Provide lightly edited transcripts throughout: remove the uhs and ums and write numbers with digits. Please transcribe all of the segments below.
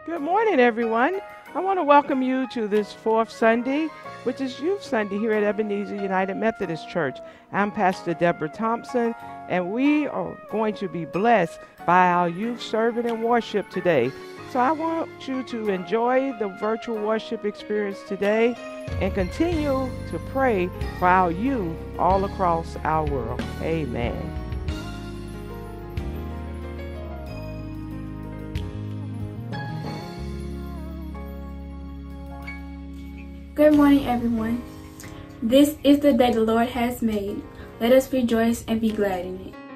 Good morning, everyone. I want to welcome you to this fourth Sunday, which is Youth Sunday here at Ebenezer United Methodist Church. I'm Pastor Deborah Thompson, and we are going to be blessed by our youth serving and worship today. So I want you to enjoy the virtual worship experience today and continue to pray for our youth all across our world. Amen. Good morning, everyone. This is the day the Lord has made. Let us rejoice and be glad in it.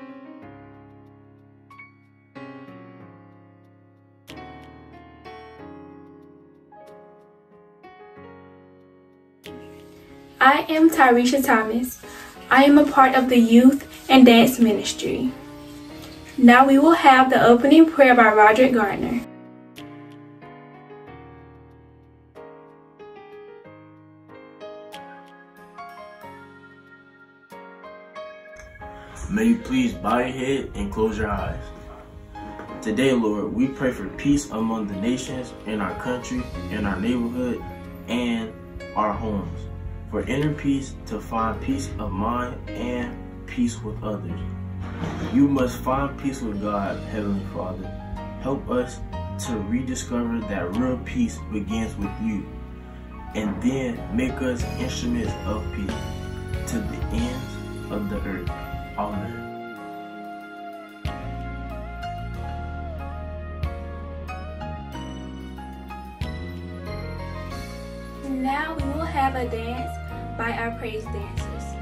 I am Tyresha Thomas. I am a part of the youth and dance ministry. Now we will have the opening prayer by Roderick Gardner. May you please bow your head and close your eyes. Today, Lord, we pray for peace among the nations, in our country, in our neighborhood, and our homes. For inner peace, to find peace of mind and peace with others. You must find peace with God, Heavenly Father. Help us to rediscover that real peace begins with you, and then make us instruments of peace to the ends of the earth. Amen. Now we will have a dance by our praise dancers.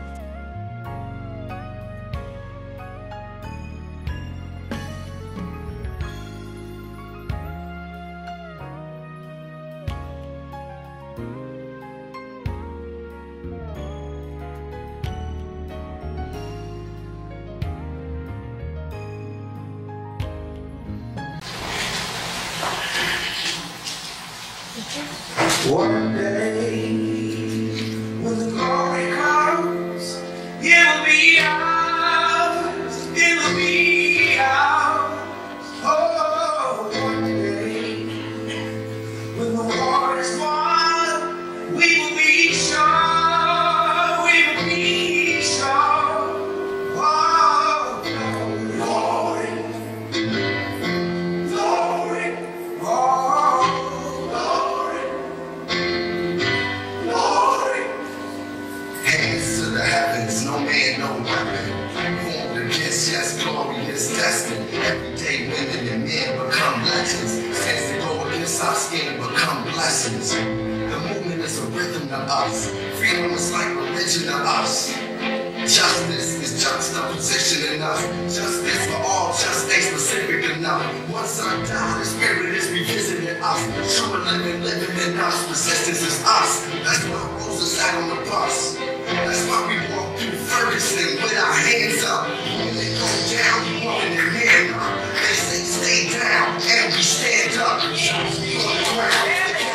One day, when the glory comes, it'll be ours, it'll be ours. Oh, one day, when the war is won, we will be sure, we will be sure. Oh, glory, glory, oh, glory. Glory. Hands to the heavens, no man, no weapon. Formed against, yes, glorious, destined. Every day women and men become legends. Since they go against our skin, become blessings. The movement is a rhythm to us. Freedom is like religion to us. Justice is juxtaposition in us. Justice for all, just ain't specific enough. Once I die, the spirit is revisiting us. True living in us. Resistance is us. That's why Rosa sat on the bus. That's why we walk through Ferguson with our hands up. When they go down, we want their hand up. They say stay down, and we stand up. We on the ground.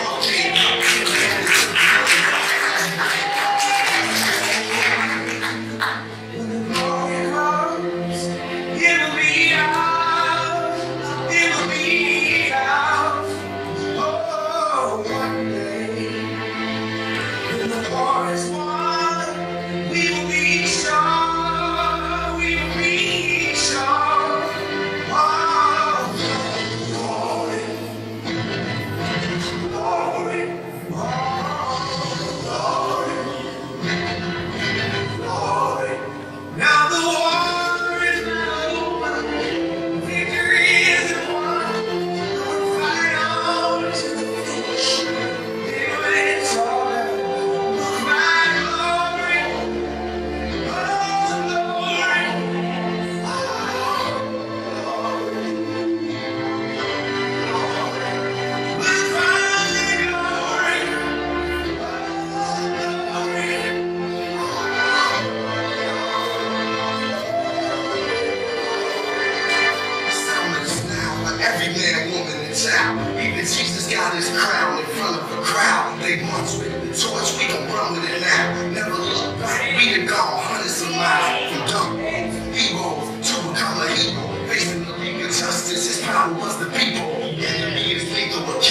got his crown in front of the crowd. They march with the torch, we gon' run with it now. Never look back, we done gone hundreds of miles. From dumb heroes to become a hero. Facing the league of justice, his power was the people. Enemy is lethal,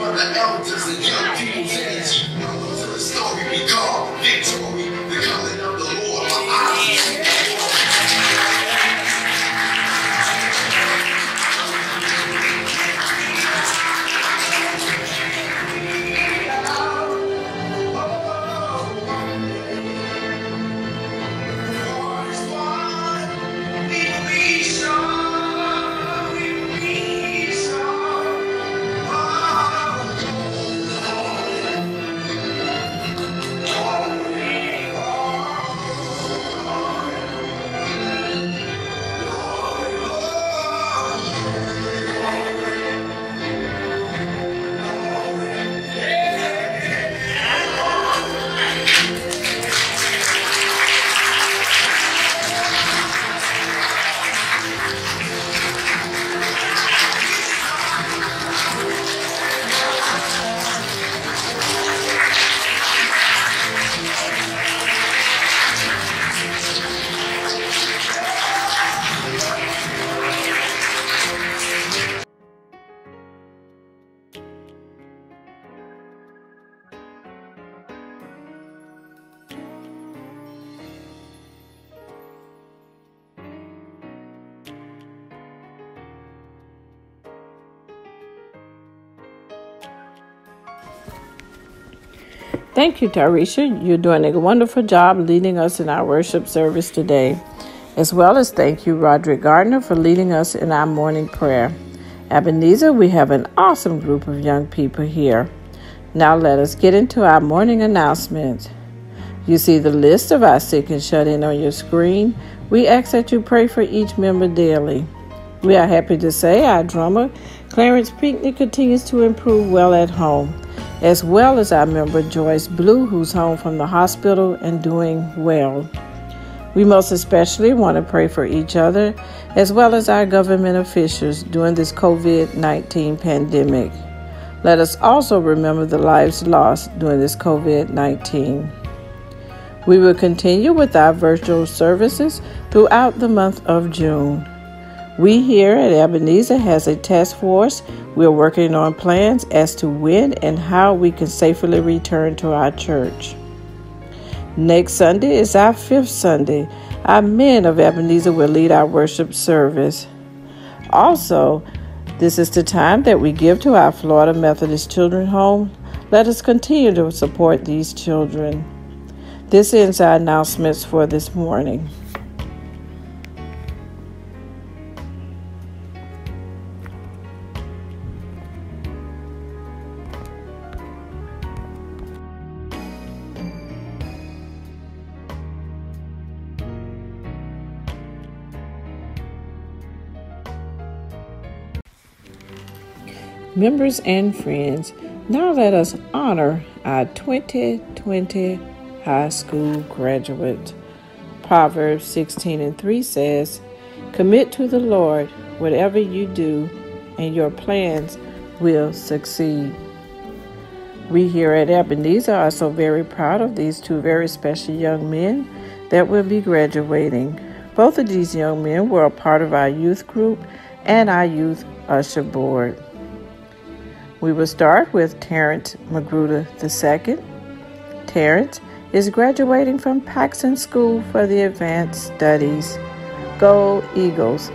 for the elders and young people's energy. Welcome to the story we call victory. The coming of the Lord. My eyes. Thank you, Tarisha. You're doing a wonderful job leading us in our worship service today, as well as thank you, Roderick Gardner, for leading us in our morning prayer. Ebenezer, we have an awesome group of young people here. Now let us get into our morning announcements. You see the list of our sick and shut-in on your screen. We ask that you pray for each member daily. We are happy to say our drummer, Clarence Pinckney, continues to improve well at home, as well as our member Joyce Blue, who's home from the hospital and doing well. We most especially want to pray for each other, as well as our government officials during this COVID-19 pandemic. Let us also remember the lives lost during this COVID-19. We will continue with our virtual services throughout the month of June. We here at Ebenezer has a task force. We're working on plans as to when and how we can safely return to our church. Next Sunday is our 5th Sunday. Our men of Ebenezer will lead our worship service. Also, this is the time that we give to our Florida Methodist Children's Home. Let us continue to support these children. This ends our announcements for this morning. Members and friends, now let us honor our 2020 high school graduates. Proverbs 16:3 says, "Commit to the Lord whatever you do, and your plans will succeed." We here at Ebenezer are so very proud of these two very special young men that will be graduating. Both of these young men were a part of our youth group and our youth usher board. We will start with Terrence Magruder II. Terrence is graduating from Paxson School for the Advanced Studies. Go Eagles!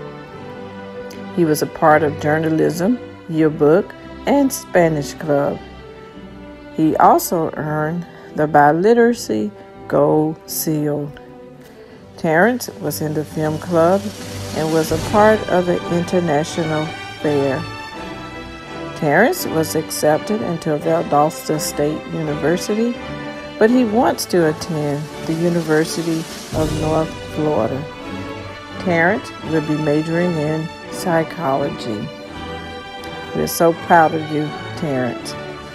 He was a part of journalism, yearbook, and Spanish club. He also earned the Biliteracy Gold Seal. Terrence was in the film club and was a part of the International Fair. Terrence was accepted into Valdosta State University, but he wants to attend the University of North Florida. Terrence will be majoring in psychology. We're so proud of you, Terrence.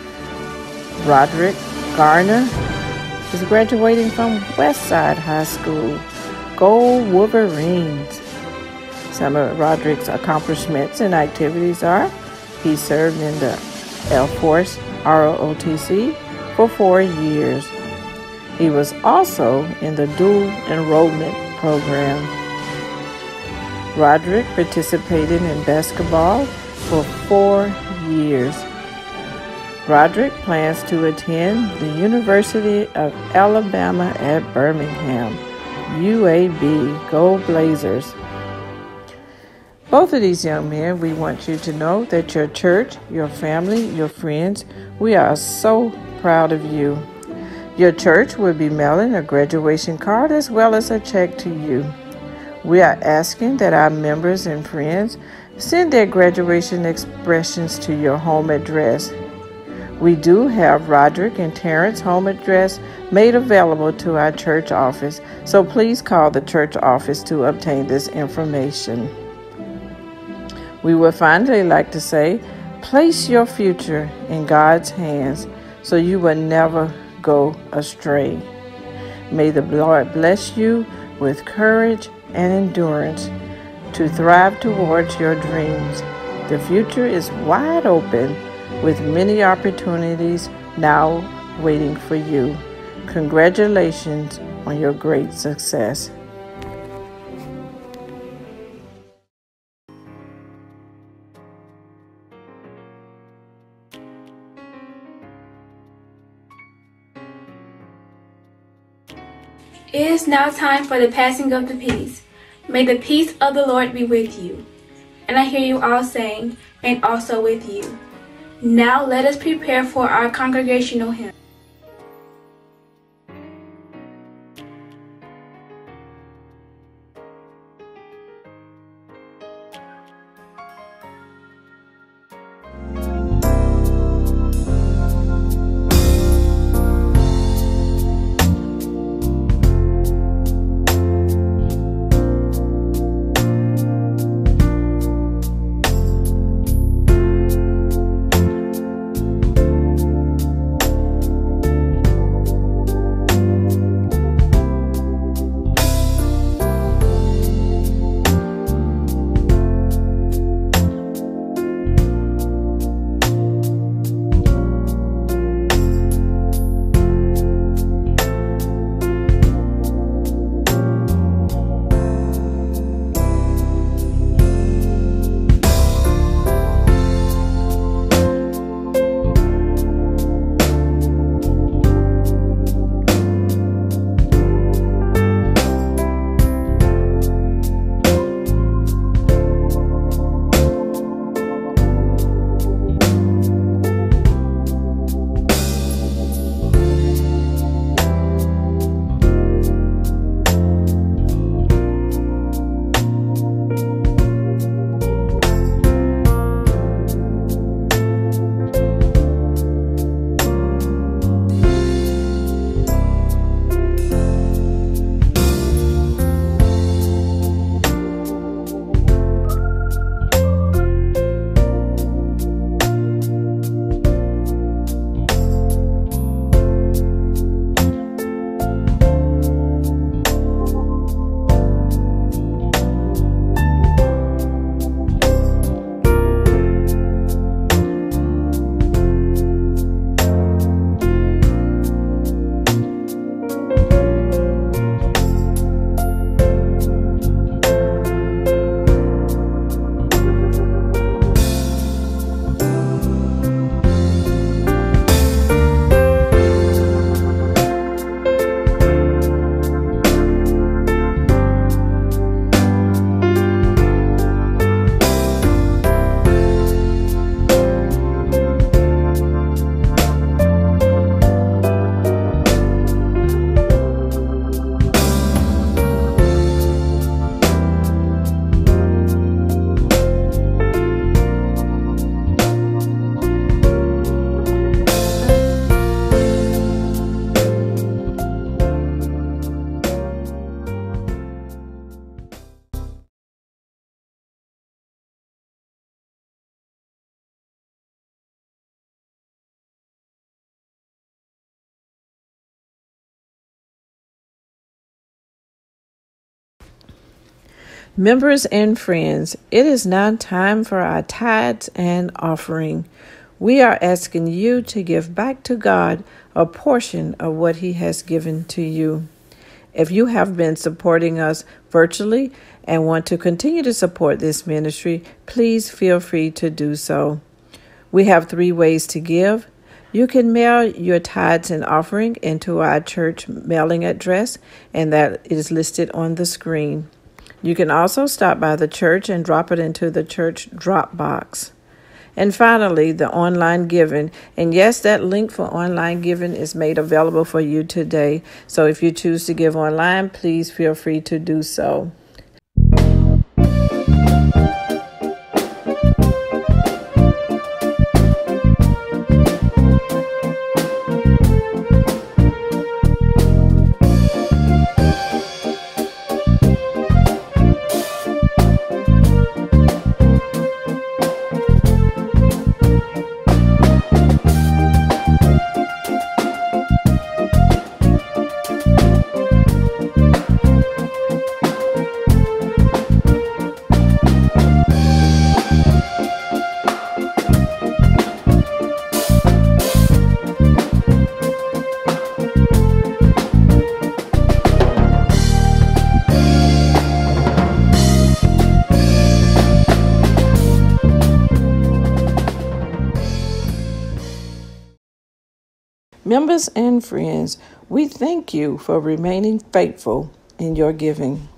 Roderick Garner is graduating from Westside High School. Go Wolverines! Some of Roderick's accomplishments and activities are: he served in the Air Force ROTC for 4 years. He was also in the dual enrollment program. Roderick participated in basketball for 4 years. Roderick plans to attend the University of Alabama at Birmingham. UAB, Go Blazers. Both of these young men, we want you to know that your church, your family, your friends, we are so proud of you. Your church will be mailing a graduation card as well as a check to you. We are asking that our members and friends send their graduation expressions to your home address. We do have Roderick and Terrence's home address made available to our church office, so please call the church office to obtain this information. We would finally like to say, place your future in God's hands so you will never go astray. May the Lord bless you with courage and endurance to thrive towards your dreams. The future is wide open with many opportunities now waiting for you. Congratulations on your great success. It is now time for the passing of the peace. May the peace of the Lord be with you. And I hear you all saying, and also with you. Now let us prepare for our congregational hymn. Members and friends, it is now time for our tithes and offering. We are asking you to give back to God a portion of what He has given to you. If you have been supporting us virtually and want to continue to support this ministry, please feel free to do so. We have 3 ways to give. You can mail your tithes and offering into our church mailing address, and that is listed on the screen. You can also stop by the church and drop it into the church drop box. And finally, the online giving. And yes, that link for online giving is made available for you today. So if you choose to give online, please feel free to do so. Members and friends, we thank you for remaining faithful in your giving.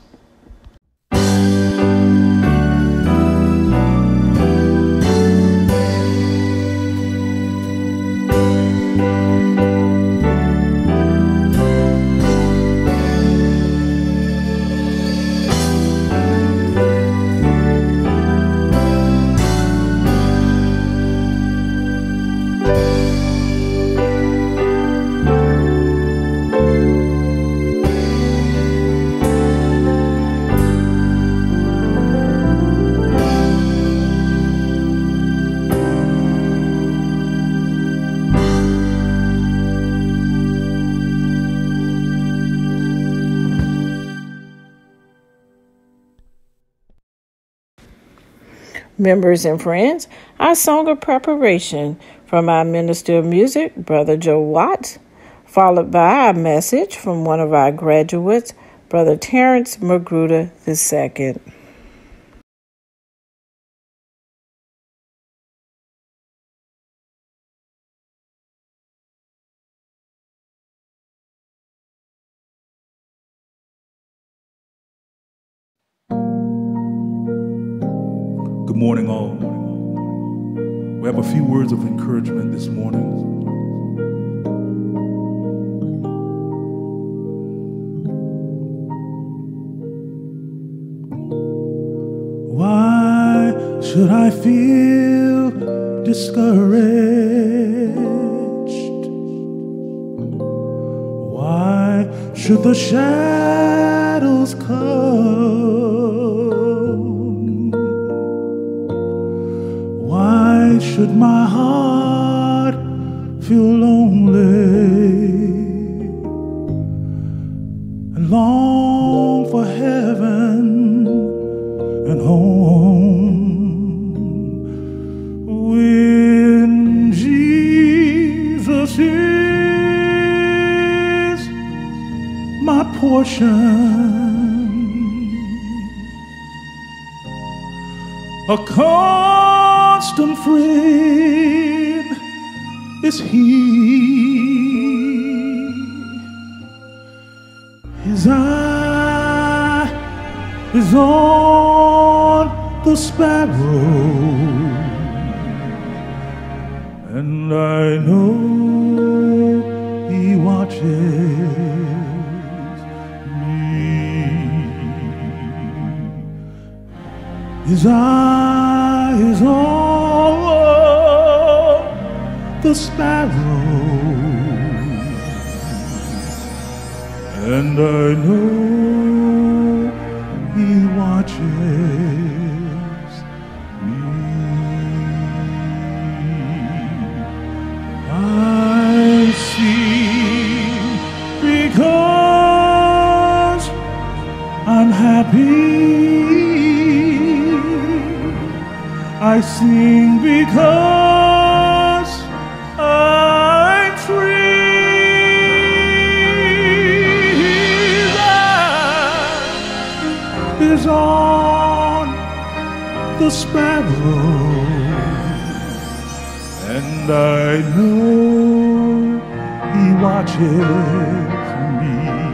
Members and friends, our song of preparation from our minister of music, Brother Joe Watts, followed by our message from one of our graduates, Brother Terrence Magruder II. Good morning, all. We have a few words of encouragement this morning. Why should I feel discouraged? Why should the shadows come? Why should my heart feel lonely and long for heaven and home when Jesus is my portion? A constant friend is He. His eye is on the sparrow, and I know He watches His eye is on the sparrow, and I know He watches me. I see because I'm happy. I sing because I'm free. His eye is on the sparrow, and and I know He watches me.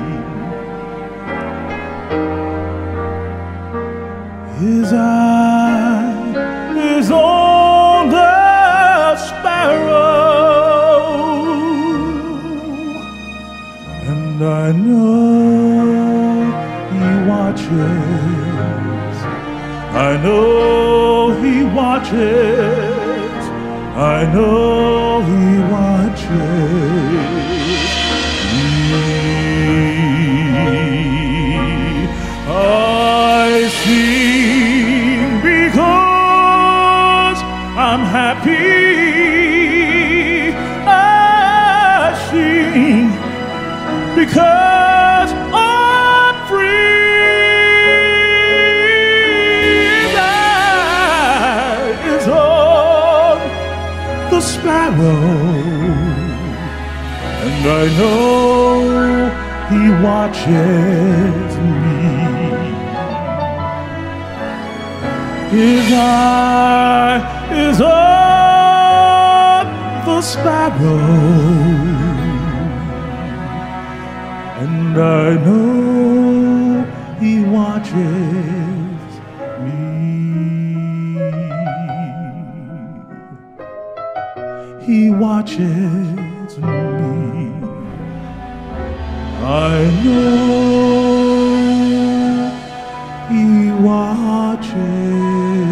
His eye is on the sparrow, and I know He watches. I know He watches. I know He watches me. I sing because I'm happy. I sing because I'm free. That is on the sparrow, and I know He watches me. His eye is on the sparrow, and I know He watches me. He watches me. I know He watches me.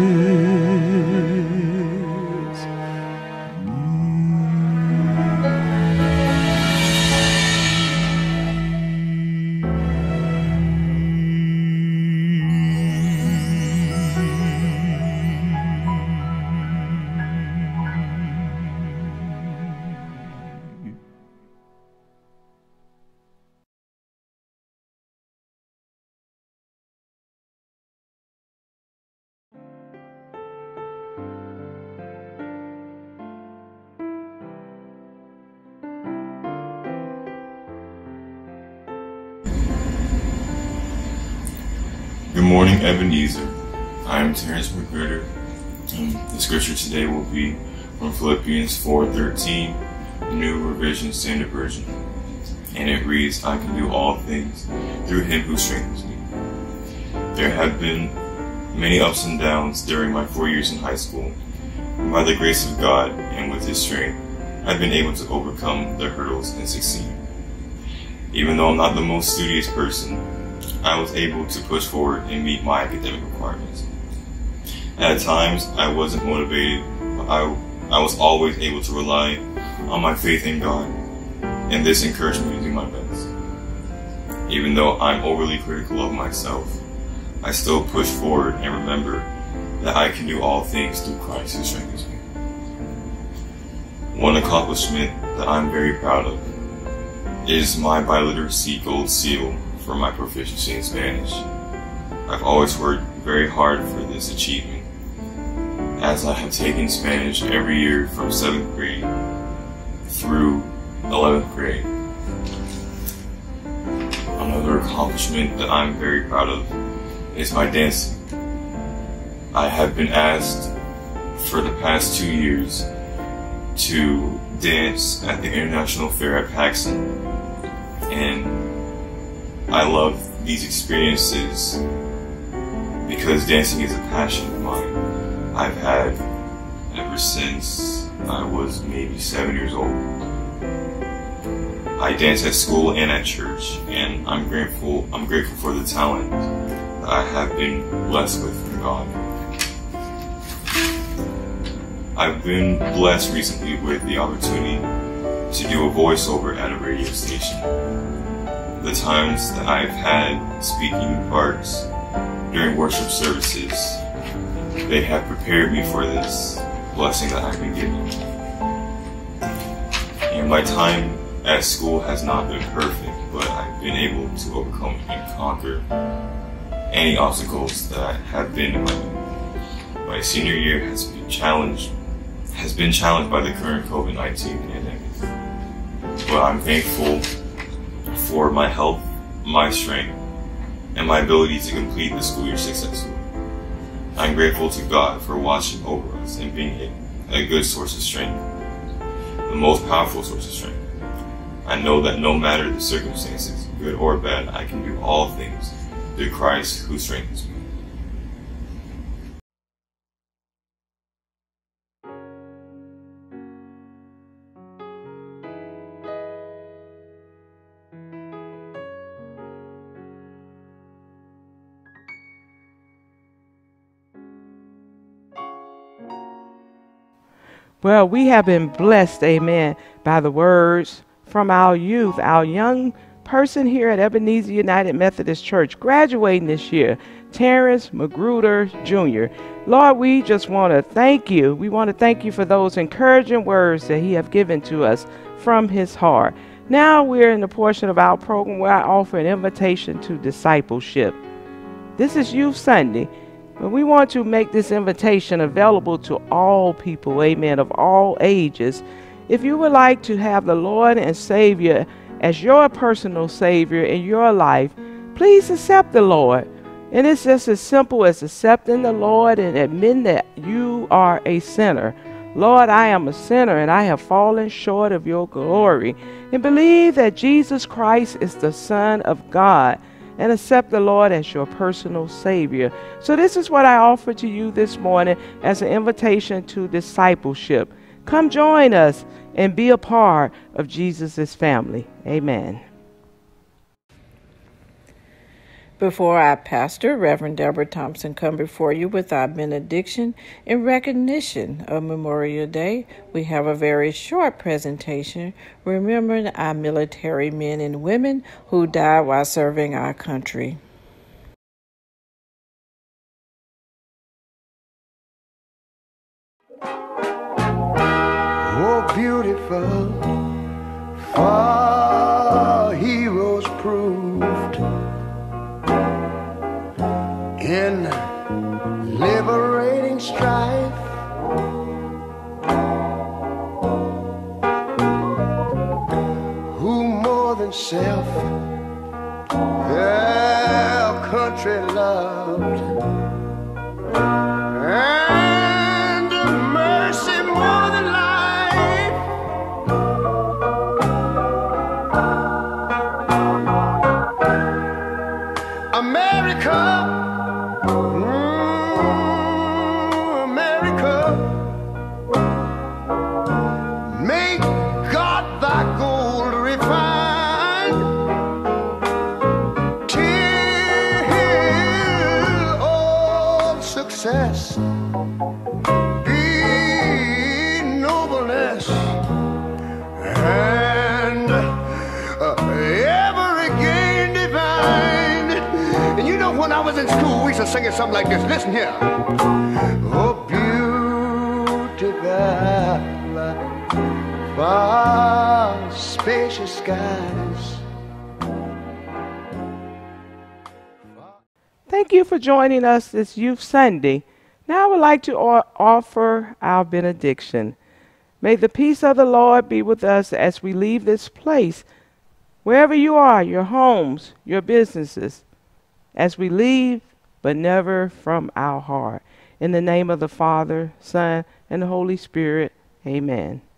Good morning, Ebenezer. I am Terrence McGritter. The scripture today will be from Philippians 4:13, New Revision Standard Version. And it reads, I can do all things through Him who strengthens me. There have been many ups and downs during my 4 years in high school. And by the grace of God and with His strength, I've been able to overcome the hurdles and succeed. Even though I'm not the most studious person, I was able to push forward and meet my academic requirements. At times, I wasn't motivated, but I was always able to rely on my faith in God, and this encouraged me to do my best. Even though I'm overly critical of myself, I still push forward and remember that I can do all things through Christ who strengthens me. One accomplishment that I'm very proud of is my biliteracy gold seal for my proficiency in Spanish. I've always worked very hard for this achievement, as I have taken Spanish every year from 7th grade through 11th grade. Another accomplishment that I'm very proud of is my dancing. I have been asked for the past 2 years to dance at the International Fair at Paxson, and I love these experiences because dancing is a passion of mine I've had ever since I was maybe 7 years old. I dance at school and at church, and I'm grateful for the talent that I have been blessed with from God. I've been blessed recently with the opportunity to do a voiceover at a radio station. The times that I've had speaking parts during worship services, they have prepared me for this blessing that I've been given. And my time at school has not been perfect, but I've been able to overcome and conquer any obstacles that have been in my way. My senior year has been challenged by the current COVID-19 pandemic. But I'm thankful for my health, my strength, and my ability to complete the school year successfully. I'm grateful to God for watching over us and being a good source of strength. the most powerful source of strength. I know that no matter the circumstances, good or bad, I can do all things through Christ who strengthens me. Well, we have been blessed, amen, by the words from our youth, our young person here at Ebenezer United Methodist Church, graduating this year, Terrence Magruder Jr. Lord, we just want to thank you. We want to thank you for those encouraging words that he have given to us from his heart. Now we're in the portion of our program where I offer an invitation to discipleship. This is Youth Sunday. But we want to make this invitation available to all people, amen, of all ages. If you would like to have the Lord and Savior as your personal Savior in your life, please accept the Lord. And it's just as simple as accepting the Lord and admitting that you are a sinner. Lord, I am a sinner and I have fallen short of your glory. And believe that Jesus Christ is the Son of God. And accept the Lord as your personal Savior. So this is what I offer to you this morning as an invitation to discipleship. Come join us and be a part of Jesus' family. Amen. Before our pastor, Reverend Deborah Thompson, come before you with our benediction in recognition of Memorial Day, we have a very short presentation remembering our military men and women who died while serving our country. Oh, beautiful, far heroes proved in liberating strife. Who more than self their country loved, and mercy more than life. America, America, may God thy gold refine, till all success be nobleness, and ever again divine. And you know, when I was in school, we used to sing it something like this. Listen here. Oh, beautiful, far spacious skies. Thank you for joining us this Youth Sunday. Now I would like to offer our benediction. May the peace of the Lord be with us as we leave this place, wherever you are, your homes, your businesses, as we leave, but never from our heart. In the name of the Father, Son, and the Holy Spirit, amen.